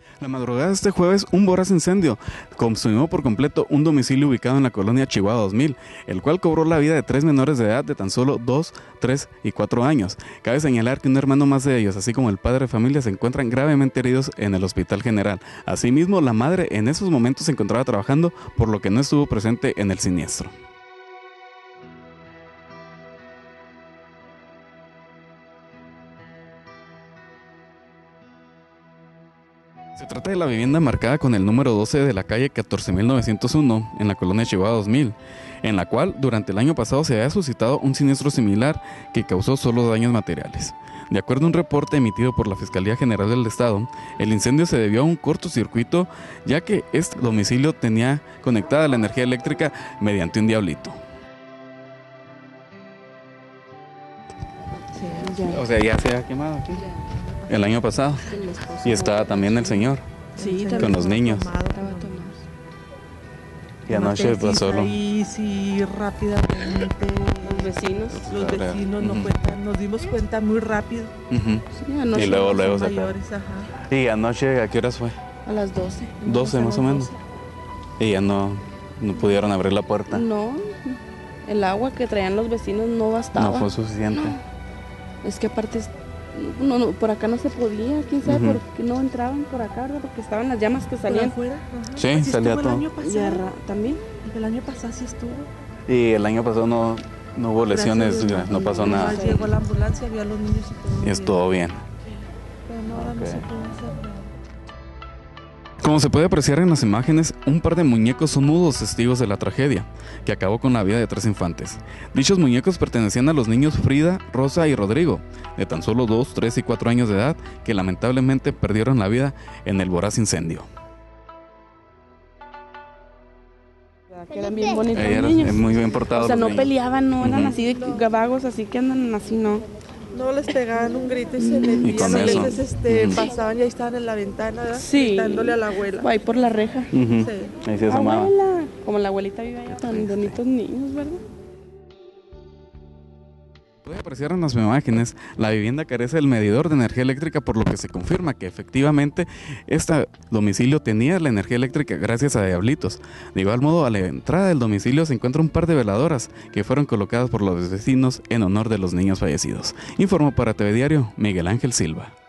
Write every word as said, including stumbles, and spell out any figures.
La madrugada de este jueves, un voraz incendio consumió por completo un domicilio ubicado en la colonia Chihuahua dos mil, el cual cobró la vida de tres menores de edad de tan solo dos, tres y cuatro años. Cabe señalar que un hermano más de ellos, así como el padre de familia, se encuentran gravemente heridos en el Hospital General. Asimismo, la madre en esos momentos se encontraba trabajando, por lo que no estuvo presente en el siniestro. Se trata de la vivienda marcada con el número doce de la calle catorce mil novecientos uno en la colonia Chihuahua dos mil, en la cual durante el año pasado se había suscitado un siniestro similar que causó solo daños materiales. De acuerdo a un reporte emitido por la Fiscalía General del Estado, el incendio se debió a un cortocircuito, ya que este domicilio tenía conectada la energía eléctrica mediante un diablito. Sí, ya. O sea, ya se ha quemado aquí. El año pasado. Y estaba también el señor. Sí, con también los niños. Estaba tomado. Y anoche pues solo. Ahí sí, rápidamente. Los vecinos. Los vecinos nos, Ujú. cuentan, nos dimos cuenta muy rápido. Ujú. Sí, anoche Y luego, Son luego se mayores, ajá. ¿Y anoche a qué horas fue? a las doce. doce más o menos. doce. Y ya no, no pudieron abrir la puerta. No, el agua que traían los vecinos no bastaba. No fue suficiente. Es que aparte, es- no, no, por acá no se podía, quién sabe Ujú. por qué no entraban por acá, ¿verdad? Porque estaban las llamas que Por salían. afuera, ajá. Sí, Así salía estuvo todo. El año Y a pasado. ra- también. El año pasado sí estuvo. Y el año pasado no, no hubo lesiones, Gracias a Dios, no pasó no, nada. no. Llegó la ambulancia, vio a los niños y todo. Y bien. estuvo bien. Pero no, ahora Ok. no se puede hacer nada. Como se puede apreciar en las imágenes, un par de muñecos son mudos testigos de la tragedia, que acabó con la vida de tres infantes. Dichos muñecos pertenecían a los niños Frida, Rosa y Rodrigo, de tan solo dos, tres y cuatro años de edad, que lamentablemente perdieron la vida en el voraz incendio. Que eran bien bonitos Ellos niños. eran muy bien portados. O sea, los no niños. peleaban, no eran Ujú. así de vagos, así que andan así, no. No, les pegaban un grito y se metían. con a eso. veces este, Ujú. pasaban y ahí estaban en la ventana, ¿verdad? Sí. Gritándole a la abuela. O ahí por la reja. Ujú. Sí. Ahí se asomaba. Abuela, como la abuelita vive ahí, tan bonitos niños, ¿verdad? Puede apreciar en las imágenes, la vivienda carece del medidor de energía eléctrica, por lo que se confirma que efectivamente este domicilio tenía la energía eléctrica gracias a diablitos. De igual modo, a la entrada del domicilio se encuentra un par de veladoras que fueron colocadas por los vecinos en honor de los niños fallecidos. Informó para T V Diario Miguel Ángel Silva.